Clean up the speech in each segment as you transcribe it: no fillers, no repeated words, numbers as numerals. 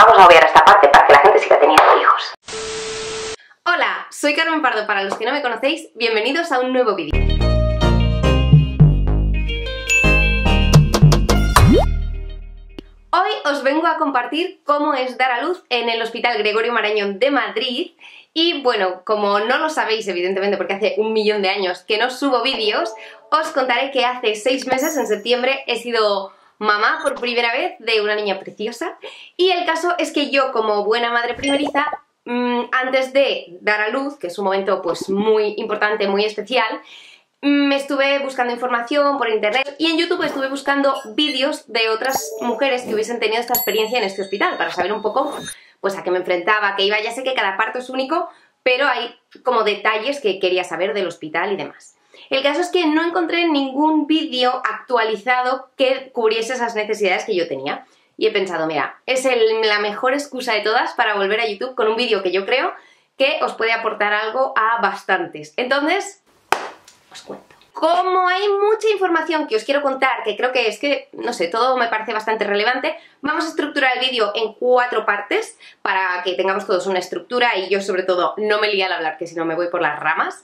vamos a obviar esta parte para que la gente siga teniendo hijos. Hola, soy Carmen Pardo, para los que no me conocéis, bienvenidos a un nuevo vídeo. Hoy os vengo a compartir cómo es dar a luz en el Hospital Gregorio Marañón de Madrid. Y bueno, como no lo sabéis evidentemente porque hace 1.000.000 de años que no subo vídeos, os contaré que hace 6 meses, en septiembre, he sido mamá por primera vez de una niña preciosa. Y el caso es que yo, como buena madre primeriza, antes de dar a luz, que es un momento pues muy importante, muy especial, me estuve buscando información por internet y en YouTube estuve buscando vídeos de otras mujeres que hubiesen tenido esta experiencia en este hospital para saber un poco pues a qué me enfrentaba, a qué iba. Ya sé que cada parto es único, pero hay como detalles que quería saber del hospital y demás. El caso es que no encontré ningún vídeo actualizado que cubriese esas necesidades que yo tenía. Y he pensado, mira, es la mejor excusa de todas para volver a YouTube con un vídeo que yo creo que os puede aportar algo a bastantes. Entonces, os cuento. Como hay mucha información que os quiero contar, que creo que es que, no sé, todo me parece bastante relevante, vamos a estructurar el vídeo en 4 partes para que tengamos todos una estructura y yo sobre todo no me líe al hablar, que si no me voy por las ramas.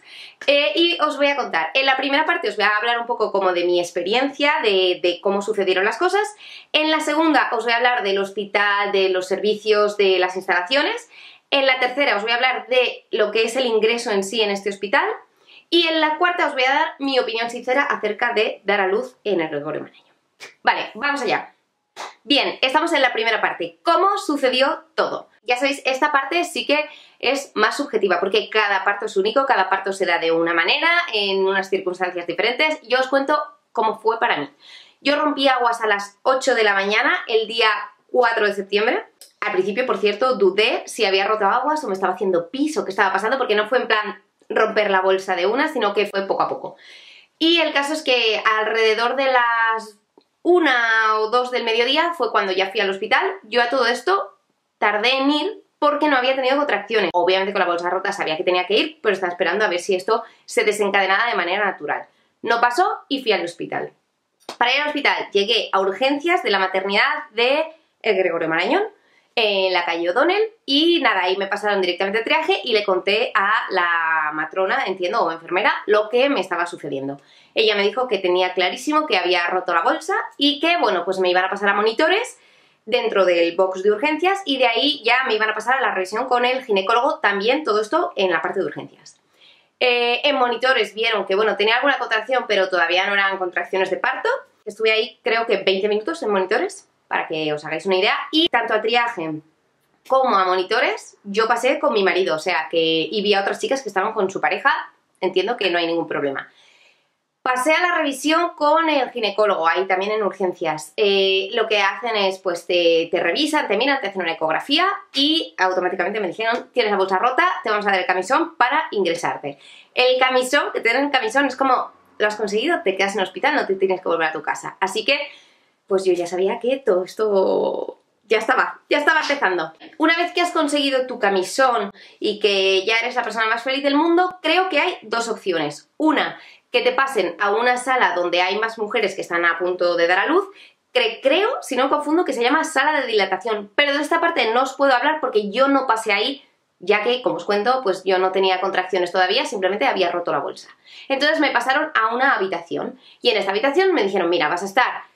Y os voy a contar. En la primera parte os voy a hablar un poco como de mi experiencia, de cómo sucedieron las cosas. En la segunda os voy a hablar del hospital, de los servicios, de las instalaciones. En la tercera os voy a hablar de lo que es el ingreso en sí en este hospital. Y en la cuarta os voy a dar mi opinión sincera acerca de dar a luz en el Gregorio Marañón. Vale, vamos allá. Bien, estamos en la primera parte. ¿Cómo sucedió todo? Ya sabéis, esta parte sí que es más subjetiva, porque cada parto es único, cada parto se da de una manera, en unas circunstancias diferentes. Yo os cuento cómo fue para mí. Yo rompí aguas a las 8 de la mañana, el día 4 de septiembre. Al principio, por cierto, dudé si había roto aguas o me estaba haciendo pis o qué estaba pasando, porque no fue en plan romper la bolsa de una, sino que fue poco a poco. Y el caso es que alrededor de las 1 o 2 del mediodía fue cuando ya fui al hospital. Yo a todo esto tardé en ir porque no había tenido contracciones. Obviamente con la bolsa rota sabía que tenía que ir, pero estaba esperando a ver si esto se desencadenaba de manera natural. No pasó y fui al hospital. Para ir al hospital llegué a urgencias de la maternidad de el Gregorio Marañón, en la calle O'Donnell, y nada, ahí me pasaron directamente al triaje y le conté a la matrona, entiendo, o enfermera, lo que me estaba sucediendo. Ella me dijo que tenía clarísimo que había roto la bolsa y que, bueno, pues me iban a pasar a monitores dentro del box de urgencias y de ahí ya me iban a pasar a la revisión con el ginecólogo, también todo esto en la parte de urgencias. En monitores vieron que, bueno, tenía alguna contracción, pero todavía no eran contracciones de parto. Estuve ahí creo que 20 minutos en monitores, para que os hagáis una idea, y tanto a triaje como a monitores yo pasé con mi marido, o sea que, y vi a otras chicas que estaban con su pareja, entiendo que no hay ningún problema. Pasé a la revisión con el ginecólogo, ahí también en urgencias. Lo que hacen es, pues te revisan, te miran, te hacen una ecografía y automáticamente me dijeron, tienes la bolsa rota, te vamos a dar el camisón para ingresarte. El camisón, que te dan el camisón, es como, lo has conseguido, te quedas en el hospital, no te tienes que volver a tu casa. Así que pues yo ya sabía que todo esto ya estaba empezando. Una vez que has conseguido tu camisón y que ya eres la persona más feliz del mundo, creo que hay 2 opciones. Una, que te pasen a una sala donde hay más mujeres que están a punto de dar a luz. Creo, si no confundo, que se llama sala de dilatación. Pero de esta parte no os puedo hablar porque yo no pasé ahí, ya que, como os cuento, pues yo no tenía contracciones todavía, simplemente había roto la bolsa. Entonces me pasaron a una habitación y en esta habitación me dijeron, mira, vas a estar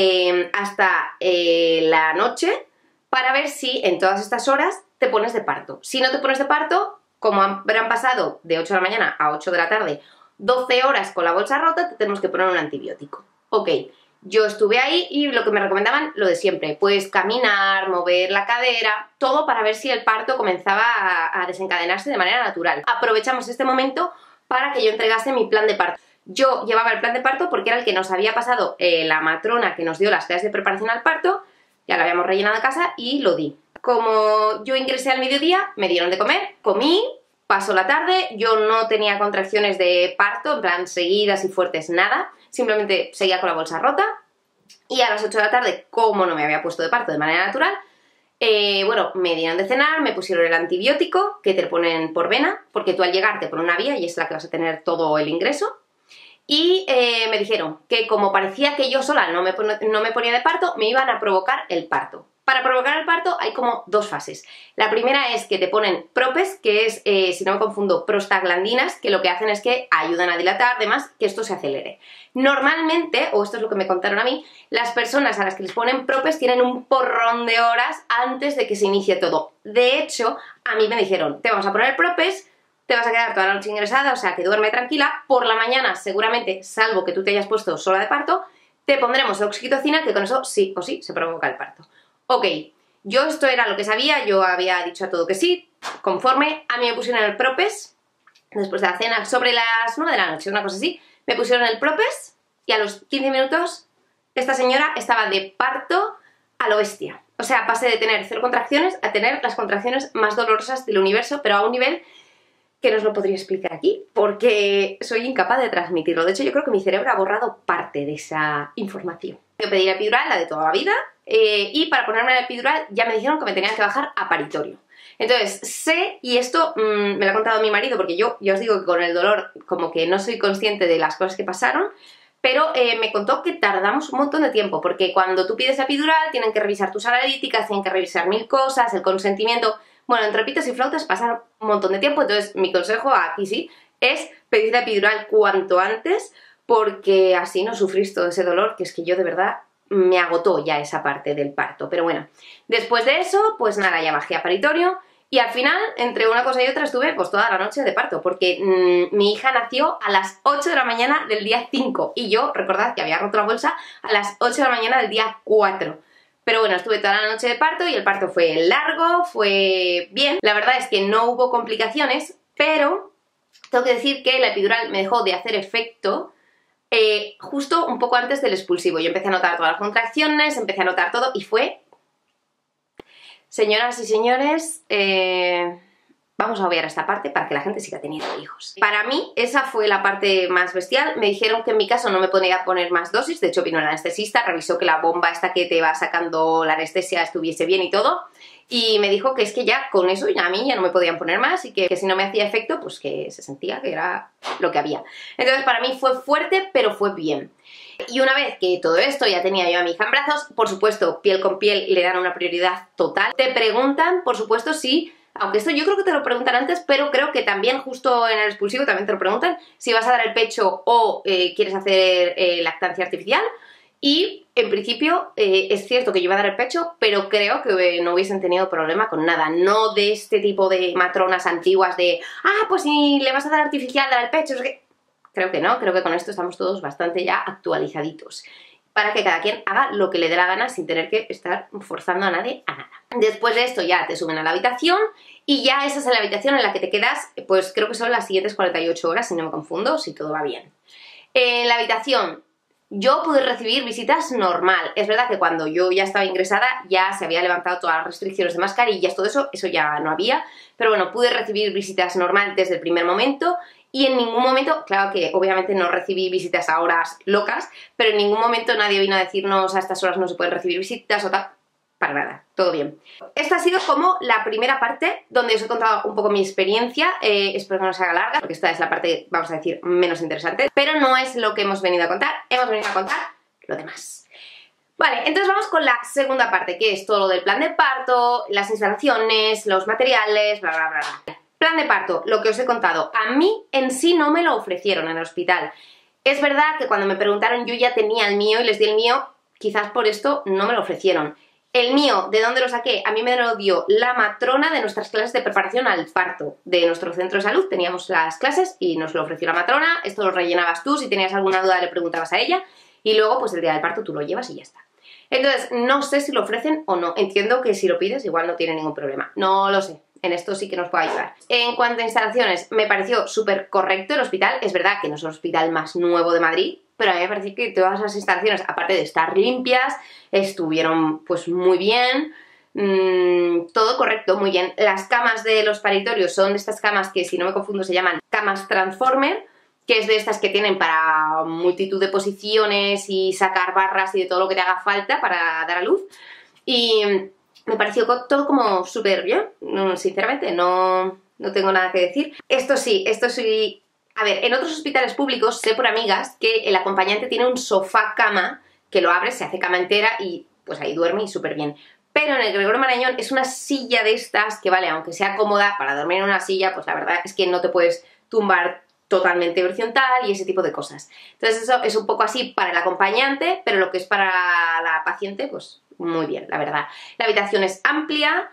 hasta la noche para ver si en todas estas horas te pones de parto. Si no te pones de parto, como habrán pasado de 8 de la mañana a 8 de la tarde 12 horas con la bolsa rota, te tenemos que poner un antibiótico. Ok, yo estuve ahí y lo que me recomendaban, lo de siempre, pues caminar, mover la cadera, todo para ver si el parto comenzaba a desencadenarse de manera natural. Aprovechamos este momento para que yo entregase mi plan de parto. Yo llevaba el plan de parto porque era el que nos había pasado la matrona que nos dio las clases de preparación al parto, ya lo habíamos rellenado en casa y lo di. Como yo ingresé al mediodía, me dieron de comer, comí, pasó la tarde, yo no tenía contracciones de parto, en plan seguidas y fuertes, nada, simplemente seguía con la bolsa rota y a las 8 de la tarde, como no me había puesto de parto de manera natural, bueno, me dieron de cenar, me pusieron el antibiótico que te lo ponen por vena, porque tú al llegar te ponen una vía y es la que vas a tener todo el ingreso. Y me dijeron que como parecía que yo sola no me ponía de parto, me iban a provocar el parto. Para provocar el parto hay como dos fases. La primera es que te ponen propes, que es, si no me confundo, prostaglandinas, que lo que hacen es que ayudan a dilatar, además, que esto se acelere. Normalmente, o esto es lo que me contaron a mí, las personas a las que les ponen propes tienen un porrón de horas antes de que se inicie todo. De hecho, a mí me dijeron, te vamos a poner propes, te vas a quedar toda la noche ingresada, o sea que duerme tranquila, por la mañana seguramente, salvo que tú te hayas puesto sola de parto, te pondremos oxitocina, que con eso sí o sí se provoca el parto. Ok, yo esto era lo que sabía, yo había dicho a todo que sí, conforme, a mí me pusieron el propes, después de la cena, sobre las 9 de la noche, una cosa así, me pusieron el propes y a los 15 minutos esta señora estaba de parto a lo bestia. O sea, pasé de tener 0 contracciones a tener las contracciones más dolorosas del universo, pero a un nivel que no os lo podría explicar aquí, porque soy incapaz de transmitirlo. De hecho, yo creo que mi cerebro ha borrado parte de esa información. Yo pedí la epidural, la de toda la vida, y para ponerme la epidural ya me dijeron que me tenían que bajar a paritorio. Entonces, sé, y esto me lo ha contado mi marido, porque yo os digo que con el dolor como que no soy consciente de las cosas que pasaron, pero me contó que tardamos un montón de tiempo, porque cuando tú pides la epidural tienen que revisar tus analíticas, tienen que revisar 1000 cosas, el consentimiento. Bueno, entre pitos y flautas pasaron un montón de tiempo, entonces mi consejo aquí sí es pedir la epidural cuanto antes, porque así no sufrís todo ese dolor, que es que yo de verdad me agotó ya esa parte del parto. Pero bueno, después de eso, pues nada, ya bajé a paritorio y al final, entre una cosa y otra, estuve pues toda la noche de parto, porque mi hija nació a las 8 de la mañana del día 5 y yo, recordad que había roto la bolsa a las 8 de la mañana del día 4. Pero bueno, estuve toda la noche de parto y el parto fue largo, fue bien. La verdad es que no hubo complicaciones, pero tengo que decir que la epidural me dejó de hacer efecto justo un poco antes del expulsivo. Yo empecé a notar todas las contracciones, empecé a notar todo y fue... Señoras y señores, vamos a obviar esta parte para que la gente siga teniendo hijos. Para mí esa fue la parte más bestial. Me dijeron que en mi caso no me podía poner más dosis, de hecho vino el anestesista, revisó que la bomba esta que te va sacando la anestesia estuviese bien y todo, y me dijo que es que ya con eso ya a mí ya no me podían poner más y que si no me hacía efecto pues que se sentía que era lo que había. Entonces para mí fue fuerte pero fue bien. Y una vez que todo esto ya tenía yo a mi hija en brazos, por supuesto piel con piel le dan una prioridad total. Te preguntan por supuesto si, aunque esto yo creo que te lo preguntan antes, pero creo que también justo en el expulsivo también te lo preguntan, si vas a dar el pecho o quieres hacer lactancia artificial. Y en principio es cierto que yo iba a dar el pecho, pero creo que no hubiesen tenido problema con nada. No de este tipo de matronas antiguas de pues si le vas a dar artificial, dar el pecho. Es que... Creo que no, creo que con esto estamos todos bastante ya actualizaditos. Para que cada quien haga lo que le dé la gana sin tener que estar forzando a nadie a nada. Después de esto ya te suben a la habitación y ya esa es la habitación en la que te quedas, pues creo que son las siguientes 48 horas, si no me confundo, si todo va bien. En la habitación yo pude recibir visitas normal. Es verdad que cuando yo ya estaba ingresada ya se había levantado todas las restricciones de mascarillas, todo eso ya no había. Pero bueno, pude recibir visitas normal desde el primer momento y en ningún momento, claro que obviamente no recibí visitas a horas locas, pero en ningún momento nadie vino a decirnos a estas horas no se pueden recibir visitas o tal. Para nada, todo bien. Esta ha sido como la primera parte donde os he contado un poco mi experiencia, espero que no se haga larga, porque esta es la parte, vamos a decir, menos interesante, pero no es lo que hemos venido a contar, hemos venido a contar lo demás. Vale, entonces vamos con la segunda parte, que es todo lo del plan de parto, las instalaciones, los materiales, bla, bla, bla, bla. Plan de parto, lo que os he contado, a mí en sí no me lo ofrecieron en el hospital. Es verdad que cuando me preguntaron yo ya tenía el mío y les di el mío, quizás por esto no me lo ofrecieron. El mío, ¿de dónde lo saqué? A mí me lo dio la matrona de nuestras clases de preparación al parto de nuestro centro de salud. Teníamos las clases y nos lo ofreció la matrona. Esto lo rellenabas tú, si tenías alguna duda le preguntabas a ella y luego pues el día del parto tú lo llevas y ya está. Entonces, no sé si lo ofrecen o no. Entiendo que si lo pides igual no tiene ningún problema. No lo sé. En esto sí que nos puede ayudar. En cuanto a instalaciones, me pareció súper correcto el hospital. Es verdad que no es el hospital más nuevo de Madrid, pero a mí me pareció que todas las instalaciones, aparte de estar limpias, estuvieron pues muy bien. Todo correcto, muy bien. Las camas de los paritorios son de estas camas que, si no me confundo, se llaman camas Transformer, que es de estas que tienen para multitud de posiciones y sacar barras y de todo lo que te haga falta para dar a luz. Y me pareció todo como súper bien, sinceramente, no tengo nada que decir. Esto sí, a ver, en otros hospitales públicos sé por amigas que el acompañante tiene un sofá cama que lo abres, se hace cama entera y pues ahí duerme y súper bien. pero en el Gregorio Marañón es una silla de estas que, vale, aunque sea cómoda para dormir en una silla, pues la verdad es que no te puedes tumbar totalmente horizontal y ese tipo de cosas. Entonces eso es un poco así para el acompañante, pero lo que es para la paciente, pues muy bien, la verdad. La habitación es amplia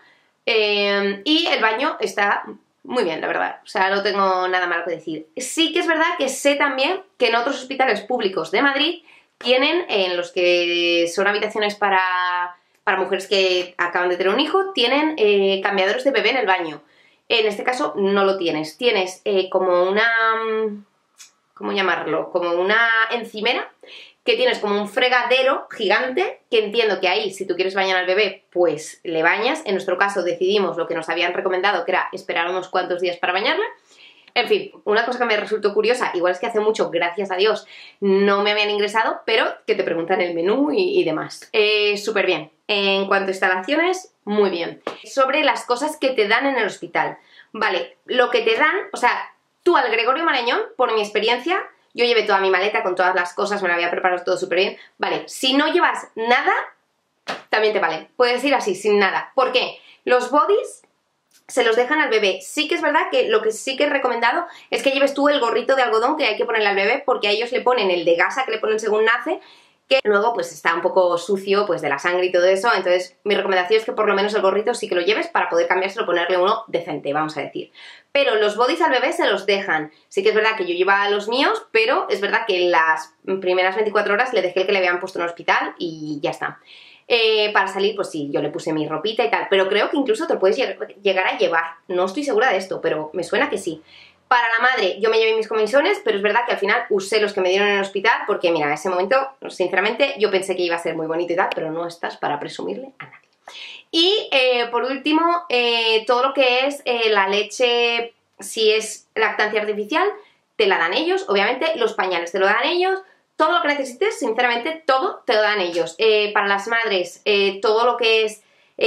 y el baño está muy bien, la verdad. O sea, no tengo nada malo que decir. Sí que es verdad que sé también que en otros hospitales públicos de Madrid tienen, en los que son habitaciones para mujeres que acaban de tener un hijo, tienen cambiadores de bebé en el baño. En este caso no lo tienes. Tienes como una... ¿cómo llamarlo? Como una encimera, que tienes como un fregadero gigante, que entiendo que ahí, si tú quieres bañar al bebé, pues le bañas. En nuestro caso decidimos lo que nos habían recomendado, que era esperar unos cuantos días para bañarla. En fin, una cosa que me resultó curiosa, igual es que hace mucho, gracias a Dios, no me habían ingresado, pero que te preguntan el menú y demás. Súper bien. En cuanto a instalaciones, muy bien. Sobre las cosas que te dan en el hospital. Vale, lo que te dan, o sea, tú al Gregorio Marañón, por mi experiencia, yo llevé toda mi maleta con todas las cosas, me la había preparado todo súper bien. Vale, si no llevas nada, también te vale. Puedes ir así, sin nada. ¿Por qué? Los bodys se los dejan al bebé. Sí que es verdad que lo que sí que es recomendado es que lleves tú el gorrito de algodón que hay que ponerle al bebé, porque a ellos le ponen el de gasa que le ponen según nace, que luego pues está un poco sucio pues de la sangre y todo eso. Entonces mi recomendación es que por lo menos el gorrito sí que lo lleves para poder cambiárselo, ponerle uno decente, vamos a decir. Pero los bodys al bebé se los dejan. Sí que es verdad que yo llevaba los míos, pero es verdad que en las primeras 24 horas le dejé el que le habían puesto en el hospital y ya está. Para salir, pues sí, yo le puse mi ropita y tal, pero creo que incluso te lo puedes llegar a llevar. No estoy segura de esto, pero me suena que sí. Para la madre, yo me llevé mis comisiones, pero es verdad que al final usé los que me dieron en el hospital, porque mira, en ese momento, sinceramente, yo pensé que iba a ser muy bonito y tal, pero no estás para presumirle a nadie. Y por último, todo lo que es la leche, si es lactancia artificial, te la dan ellos, obviamente, los pañales te lo dan ellos. Todo lo que necesites, sinceramente, todo te lo dan ellos. Para las madres, todo lo que es,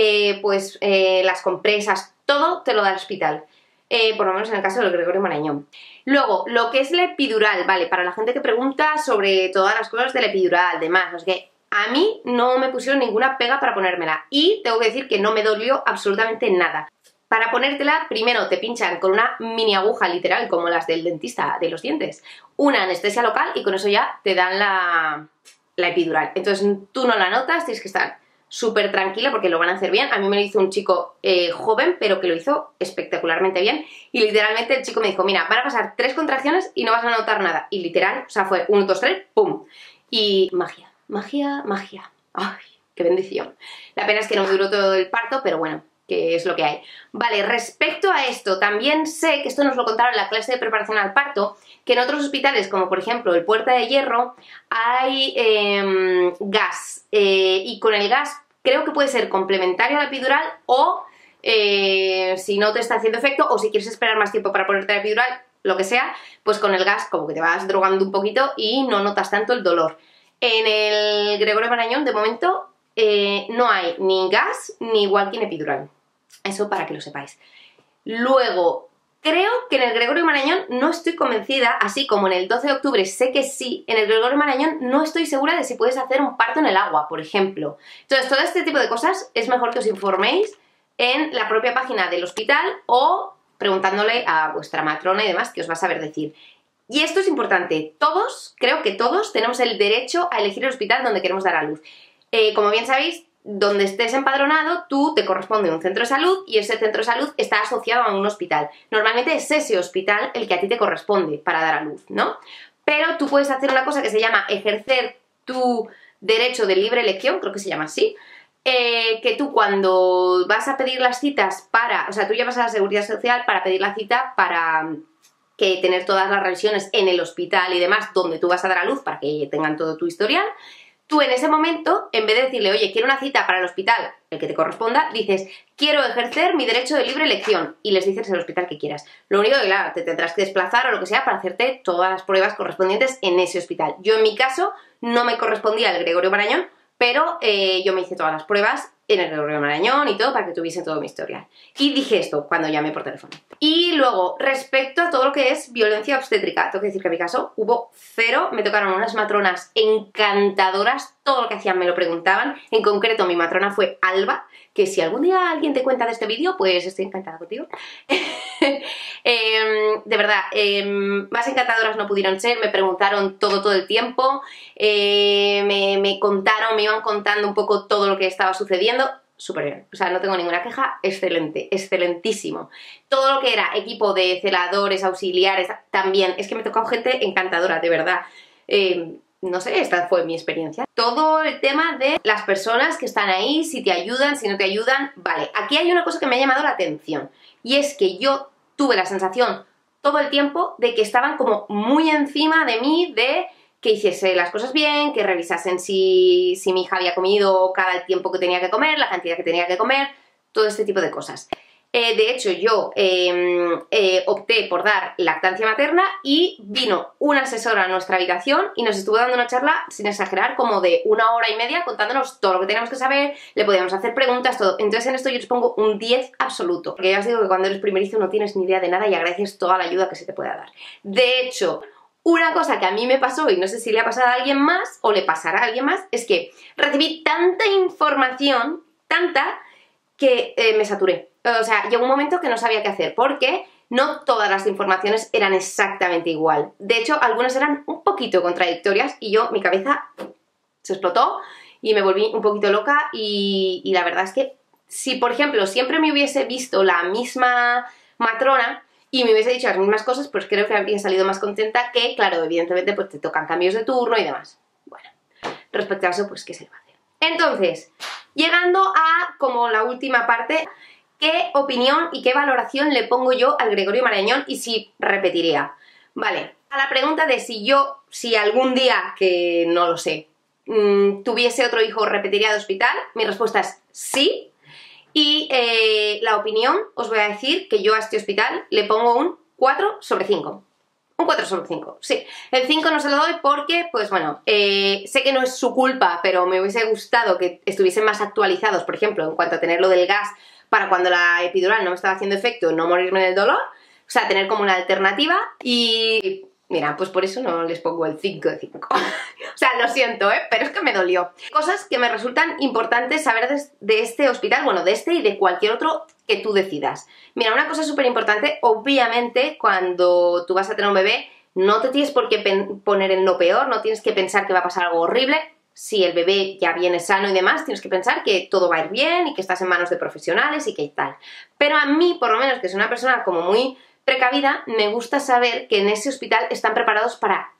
las compresas, todo te lo da el hospital. Por lo menos en el caso del Gregorio Marañón. Luego, lo que es la epidural, vale, para la gente que pregunta sobre todas las cosas de la epidural, demás, no sé qué, a mí no me pusieron ninguna pega para ponérmela y tengo que decir que no me dolió absolutamente nada. Para ponértela, primero te pinchan con una mini aguja literal, como las del dentista de los dientes, una anestesia local y con eso ya te dan la epidural. Entonces tú no la notas, tienes que estar súper tranquila porque lo van a hacer bien. A mí me lo hizo un chico joven, pero que lo hizo espectacularmente bien. Y literalmente el chico me dijo, mira, van a pasar 3 contracciones y no vas a notar nada. Y literal, o sea, fue 1, 2, 3, ¡pum! Y magia, magia, magia. ¡Ay, qué bendición! La pena es que no me duró todo el parto, pero bueno, que es lo que hay. Vale, respecto a esto, también sé que esto nos lo contaron en la clase de preparación al parto, que en otros hospitales, como por ejemplo el Puerta de Hierro, hay gas. Y con el gas creo que puede ser complementario a la epidural o si no te está haciendo efecto o si quieres esperar más tiempo para ponerte la epidural, lo que sea, pues con el gas como que te vas drogando un poquito y no notas tanto el dolor. En el Gregorio Marañón, de momento, no hay ni gas ni walking epidural. Eso para que lo sepáis. Luego, creo que en el Gregorio Marañón no estoy convencida, así como en el 12 de octubre sé que sí, en el Gregorio Marañón no estoy segura de si puedes hacer un parto en el agua, por ejemplo. Entonces, todo este tipo de cosas es mejor que os informéis en la propia página del hospital o preguntándole a vuestra matrona y demás, que os va a saber decir. Y esto es importante, todos, creo que todos, tenemos el derecho a elegir el hospital donde queremos dar a luz. Como bien sabéis, donde estés empadronado, tú te corresponde un centro de salud y ese centro de salud está asociado a un hospital. Normalmente es ese hospital el que a ti te corresponde para dar a luz, ¿no? Pero tú puedes hacer una cosa que se llama ejercer tu derecho de libre elección, creo que se llama así, que tú cuando vas a pedir las citas o sea, tú llamas a la Seguridad Social para pedir la cita para que tener todas las revisiones en el hospital y demás donde tú vas a dar a luz para que tengan todo tu historial. Tú en ese momento, en vez de decirle, oye, quiero una cita para el hospital, el que te corresponda, dices, quiero ejercer mi derecho de libre elección y les dices el hospital que quieras. Lo único que, claro, te tendrás que desplazar o lo que sea para hacerte todas las pruebas correspondientes en ese hospital. Yo en mi caso no me correspondía el Gregorio Marañón, pero yo me hice todas las pruebas en el Gregorio Marañón y todo para que tuviese todo mi historial. Y dije esto cuando llamé por teléfono. Y luego, respecto a todo lo que es violencia obstétrica, tengo que decir que en mi caso hubo 0, me tocaron unas matronas encantadoras, todo lo que hacían me lo preguntaban, en concreto mi matrona fue Alba, que si algún día alguien te cuenta de este vídeo, pues estoy encantada contigo. De verdad, más encantadoras no pudieron ser, me preguntaron todo el tiempo, me contaron, me iban contando un poco todo lo que estaba sucediendo. Súper bien, o sea, no tengo ninguna queja, excelente, excelentísimo. Todo lo que era equipo de celadores, auxiliares, también, es que me tocó gente encantadora, de verdad. No sé, esta fue mi experiencia. Todo el tema de las personas que están ahí, si te ayudan, si no te ayudan, vale. Aquí hay una cosa que me ha llamado la atención, y es que yo tuve la sensación todo el tiempo de que estaban como muy encima de mí, de que hiciese las cosas bien, que revisasen si mi hija había comido cada tiempo que tenía que comer, la cantidad que tenía que comer, todo este tipo de cosas. De hecho, yo opté por dar lactancia materna y vino una asesora a nuestra habitación y nos estuvo dando una charla, sin exagerar, como de 1 hora y media contándonos todo lo que teníamos que saber, le podíamos hacer preguntas, todo. Entonces en esto yo les pongo un 10 absoluto, porque ya os digo que cuando eres primerizo no tienes ni idea de nada y agradeces toda la ayuda que se te pueda dar. De hecho, una cosa que a mí me pasó, y no sé si le ha pasado a alguien más o le pasará a alguien más, es que recibí tanta información, tanta, que me saturé. O sea, llegó un momento que no sabía qué hacer, porque no todas las informaciones eran exactamente igual. De hecho, algunas eran un poquito contradictorias y mi cabeza se explotó y me volví un poquito loca y la verdad es que si, por ejemplo, siempre me hubiese visto la misma matrona y me hubiese dicho las mismas cosas, pues creo que habría salido más contenta que, claro, evidentemente, pues te tocan cambios de turno y demás. Bueno, respecto a eso, pues, ¿qué se le va a hacer? Entonces, llegando a como la última parte, ¿qué opinión y qué valoración le pongo yo al Gregorio Marañón y si repetiría? Vale, a la pregunta de si algún día, que no lo sé, tuviese otro hijo, ¿repetiría de hospital? Mi respuesta es sí. Y la opinión, os voy a decir que yo a este hospital le pongo un 4/5. Un 4/5, sí. El 5 no se lo doy porque, pues bueno, sé que no es su culpa, pero me hubiese gustado que estuviesen más actualizados, por ejemplo, en cuanto a tener lo del gas para cuando la epidural no me estaba haciendo efecto, no morirme del dolor, o sea, tener como una alternativa y... Mira, pues por eso no les pongo el 5/5. O sea, lo siento, pero es que me dolió. Cosas que me resultan importantes saber de este hospital, bueno, de este y de cualquier otro que tú decidas. Mira, una cosa súper importante, obviamente, cuando tú vas a tener un bebé, no te tienes por qué poner en lo peor, no tienes que pensar que va a pasar algo horrible. Si el bebé ya viene sano y demás, tienes que pensar que todo va a ir bien y que estás en manos de profesionales y que tal. Pero a mí, por lo menos, que soy una persona como muy precavida, me gusta saber que en ese hospital están preparados para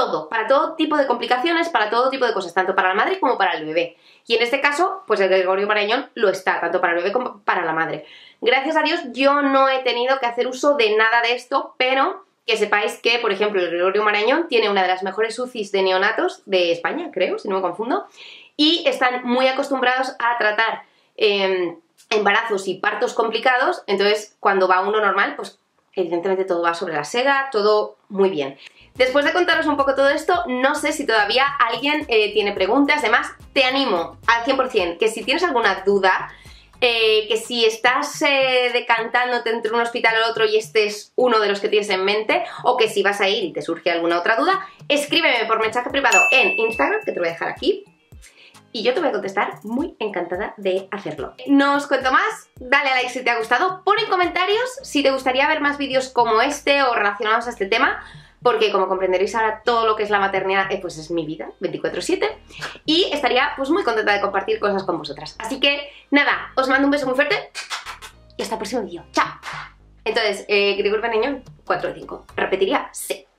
todo tipo de complicaciones, para todo tipo de cosas, tanto para la madre como para el bebé. Y en este caso, pues el Gregorio Marañón lo está, tanto para el bebé como para la madre. Gracias a Dios yo no he tenido que hacer uso de nada de esto, pero que sepáis que, por ejemplo, el Gregorio Marañón tiene una de las mejores UCIs de neonatos de España, creo, si no me confundo, y están muy acostumbrados a tratar embarazos y partos complicados, entonces cuando va uno normal, pues evidentemente todo va sobre la seda, todo muy bien. Después de contaros un poco todo esto, no sé si todavía alguien tiene preguntas, además te animo al 100% que si tienes alguna duda, que si estás decantándote entre un hospital o otro y este es uno de los que tienes en mente, o que si vas a ir y te surge alguna otra duda, escríbeme por mensaje privado en Instagram, que te lo voy a dejar aquí, y yo te voy a contestar muy encantada de hacerlo. No os cuento más, dale a like si te ha gustado, pon en comentarios si te gustaría ver más vídeos como este o relacionados a este tema, porque como comprenderéis ahora todo lo que es la maternidad pues es mi vida, 24/7, y estaría pues muy contenta de compartir cosas con vosotras. Así que nada, os mando un beso muy fuerte y hasta el próximo vídeo. ¡Chao! Entonces, Gregorio Marañón, 4/5. ¿Repetiría? Sí.